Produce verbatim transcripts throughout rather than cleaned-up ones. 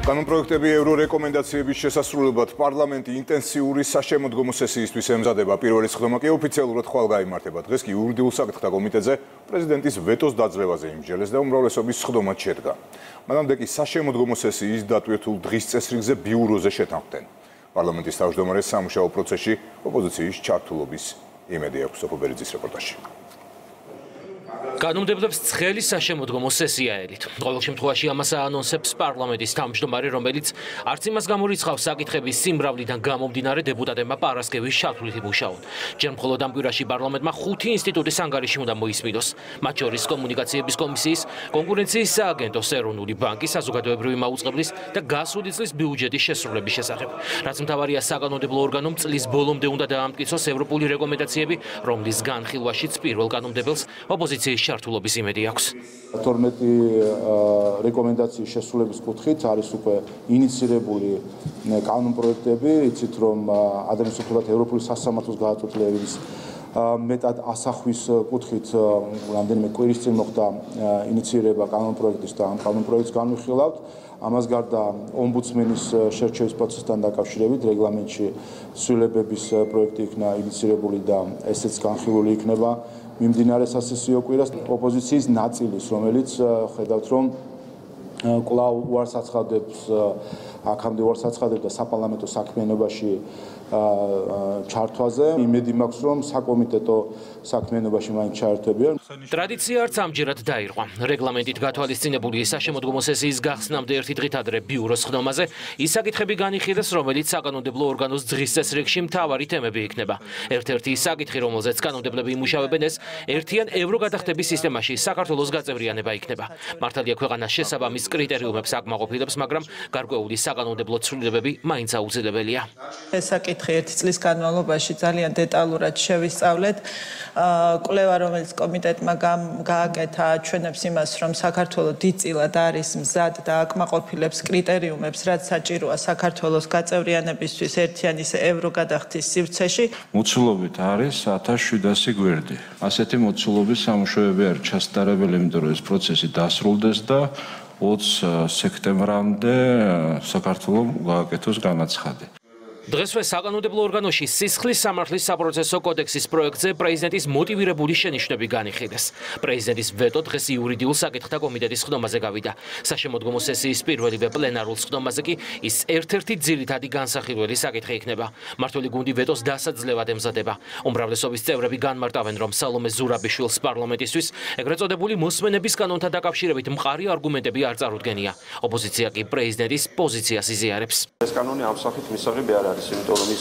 კანონპროექტები ევრორეკომენდაციების შესასრულებლად პარლამენტი ინტენსიური საშემოდგომო სესიისთვის ემზადება. პირველი სხდომა კი ოფიციალურად ხვალ გაიმართება. დღეს კი იურიდიულ საკითხთა კომიტეტზე პრეზიდენტის ვეტოს დაძლევაზე იმსჯელეს და უმრავლესობის სხდომად შედგა. მანამდე კი საშემოდგომო სესიის დატვირთულ დღის წესრიგზე ბიუროზე შეთანხმდნენ. პარლამენტის თავმჯდომარეს სამუშაო პროცესში ოპოზიციის ჩართულობის იმედი აქვს. ოფობერიძის რეპორტაჟი. კანონმდებლებს ცხელი საშემოდგომო სესია ელით. ყოველ შემთხვევაში ამას აანონსებს პარლამენტის თავმჯდომარე, რომელიც არც იმას გამორიცხავს საკითხების სიმრავლიდან გამომდინარე დეპუტატებმა პარასკევის ჩათვლით იმუშაონ. ჯერ მხოლოდ ამ კვირაში პარლამენტმა ხუთი ინსტიტუტის ანგარიში უნდა მოისმინოს, მათ შორის კომუნიკაციების კომისიის, კონკურენციის სააგენტოს, ეროვნული ბანკის, საზოგადოებრივი მაუწყებლის და გასული წლის ბიუჯეტის შესრულების შესახებ. რაც მთავარია, საკანონმდებლო ორგანომ წლის ბოლომდე უნდა დაამტკიცოს ევროპული რეკომენდაციები, რომლის განხილვაშიც პირველ კანონმდებელს ოპოზიციის ჩართულობის იმედი აქვს. თორმეტი რეკომენდაციის შესრულების კუთხით არის უკვე ინიცირებული კანონპროექტები, იცით რომ ადამიანის უფლებათა ევროპული სასამართლოს გადაწყვეტილების მეტად ასახვის კუთხით რამდენიმე კვირის წინ მოხდა ინიცირება კანონპროექტის და ამ კანონპროექტს განვიხილავთ. ამას გარდა ომბუდსმენის შერჩევის პროცესთან დაკავშირებით რეგლამენტში ცვლილებების პროექტი იქნა ინიცირებული და ესეც განხილული იქნება მიმდინარე სასესიო კვირას. ოპოზიციის ნაწილის, რომელიც ხედავთ რომ კვლავ უარს აცხადებს აქამდე უარს აცხადებდა საპარლამენტო საქმიანობაში ჩართვაზე. იმედი მაქვს რომ საკომიტეტო საქმიანობაში მაინც ჩაერთვებიან. ტრადიცია არც ამჯერად დაირღვა. რეგლამენტით გათვალისწინებული საშემოდგომო სესიის გახსნამდე ერთი დღით ადრე ბიუროს სხდომაზე ის საკითხები განიხილეს, რომელიც საკანონმდებლო ორგანოს დღის წესრიგში მთავარი თემები იქნება. ერთ-ერთი ის საკითხი, რომელზეც კანონმდებლები იმუშავებენ, ეს ერთიან ევროგადახდების სისტემაში საქართველოს გაწევრიანება იქნება. მართალია, ქვეყანა შესაბამის კრიტერიუმებს აკმაყოფილებს, მაგრამ გარკვეული საკანონმდებლო ცვლილებები მაინც აუცილებელია. ეს საკითხი ერთი წლის განმავლობაში ძალიან დეტალურად შევისწავლეთ. კვლევა, რომელიც კომიტეტმა გააკეთა, აჩვენებს იმას, რომ საქართველო დიდწილად არის მზად და აკმაყოფილებს კრიტერიუმებს, რაც საჭიროა საქართველოს გაწევრიანებისთვის ერთიანის ევროგადახდის სივრცეში. მოცულობით არის ათას შვიდასი გვერდი. ასეთი მოცულობის სამუშაოები არის ჩასატარებელი, იმიტომ რომ ეს პროცესი დასრულდეს და ოცი სექტემბრამდე საქართველოს გააკეთოს განაცხადი. დღესვე საკანონმდებლო ორგანოში სისხლის სამართლის საპროცესო კოდექსის პროექტზე პრეზიდენტის მოტივირებული შენიშვნები განიხილეს. პრეზიდენტის ვეტო დღეს იურიდიულ საკითხთა კომიტეტის სხდომაზე გავიდა. საშემოდგომო სესიის პირველივე პლენარულ სხდომაზე კი ის ერთ-ერთი ძირითადი განსახილველი საკითხი იქნება. მმართველი გუნდი ვეტოს დასაძლევად ემზადება. უმრავლესობის წევრები განმარტავენ, რომ სალომე ზურაბიშვილს პარლამენტისთვის ეგრეთ წოდებული მოსმენების კანონთან დაკავშირებით მყარი არგუმენტები არ წარუდგენია. ოპოზიცია კი პრეზიდენტის პოზიციას იზიარებს. ეს კანონი ამ სახით მისაღები არ არის, იმიტომ რომ ის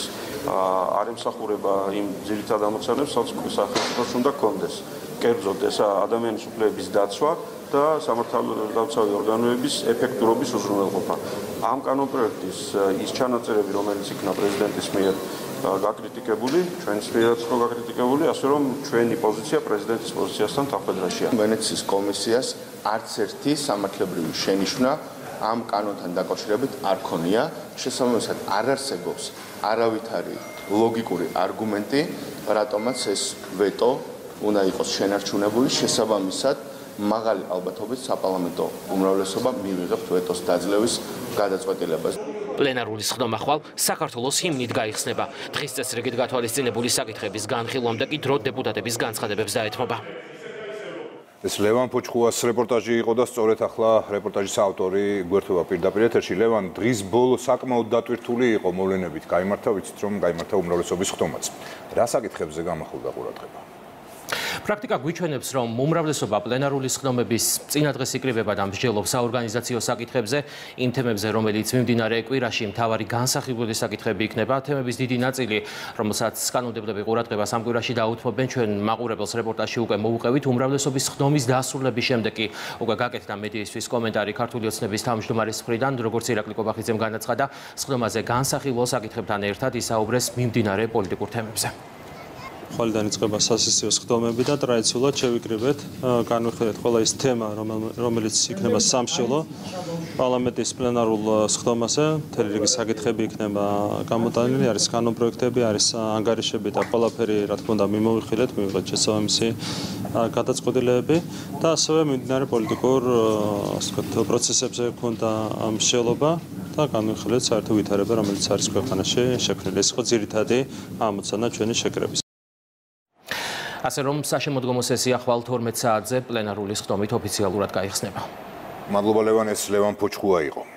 არ ემსახურება იმ ძირითად ამოცანებს, რაც სახელმწიფოს უნდა ჰქონდეს. კერძოდ ეს ადამიანის უფლებების დაცვა და სამართალდამცავი ორგანოების ეფექტურობის უზრუნველყოფა. ამ კანონპროექტის ის ჩანაწერები, რომელიც იქნა პრეზიდენტის მიერ გაკრიტიკებული, ჩვენს მიერაც ხო გაკრიტიკებული, ასე რომ ჩვენი პოზიცია პრეზიდენტის პოზიციასთან თანხმდრაშია. ვენეციის კომისიას არც ერთი სამართლებრივი შენიშვნა ამ კანონთან დაკავშირებით არ ქონია. შესაბამისად არ არსებობს არავითარი ლოგიკური არგუმენტი, რატომაც ეს ვეტო უნდა იყოს შენარჩუნებული. შესაბამისად მაღალი ალბათობით საპარლამენტო უმრავლესობა მივიღებთ ვეტოს დაძლევის გადაწყვეტილებას. პლენარული სხდომა ხვალ საქართველოს ჰიმნით გაიხსნება. დღის წესრიგით გათვალისწინებული საკითხების განხილვამდე კი დრო დეპუტატების განცხადებებს დაეთმობა. ეს ლევან ფოჩხუას რეპორტაჟი იყო და სწორედ ახლა რეპორტაჟის ავტორი გვერდება პირდაპირ ეთერში. ლევან, დღის ბოლო საკმაოდ დატვირთული იყო მოვლენებით. გაიმართა, ვიცით რომ გაიმართა უმრავლესობის სხდომაც. რა საკითხებზე გამახვილდა ყურადღება? პრაქტიკა გვიჩვენებს, რომ უმრავლესობა პლენარული სხდომების წინადღეს იკრიბება და მსჯელობს საორგანიზაციო საკითხებზე, იმ თემებზე, რომელიც მიმდინარე კვირაში მთავარი განსახილველი საკითხები იქნება. თემების დიდი ნაწილი, რომელსაც კანონმდებლები ყურადღებას ამ კვირაში დაუთმობენ, ჩვენ მაყურებელს რეპორტაჟში უკვე მოუყევით. უმრავლესობის სხდომის დასრულების შემდეგ კი უკვე გაკეთდა მედიისთვის კომენტარი ქართული ოცნების თავმჯდომარის მხრიდან, როგორც ირაკლი კობახიძემ განაცხადა, სხდომაზე განსახილველ საკითხებთან ერთად ისაუბრეს მიმდინარე პოლიტიკურ თემებზე. ხვალიდან იწყება სასესიო სხდომები და ტრადიციულად შევიკრიბეთ, განვიხილეთ ყველა ის თემა, რომელიც იქნება სამშობლო პარლამენტის პლენარულ სხდომაზე. მთელი რიგი საკითხები იქნება გამოტანილი, არის კანონპროექტები, არის ანგარიშები და ყველაფერი, რა თქმა უნდა, მიმოვიხილეთ, მივიღეთ შესაბამისი გადაწყვეტილებები და ასევე მიმდინარე პოლიტიკურ პროცესებზე ქონდა მსჯელობა. და განვიხილეთ საერთო ვითარება, რომელიც არის ქვეყანაში შექმნილი. ეს იყო ძირითადი ამოცანა ჩვენი შეკრების. ასე რომ საშემოდგომო სესია ხვალ თორმეტ საათზე პლენარული სხდომით ოფიციალურად გაიხსნება. მადლობა ლევან, ეს ლევან ფოჩხუა იყო.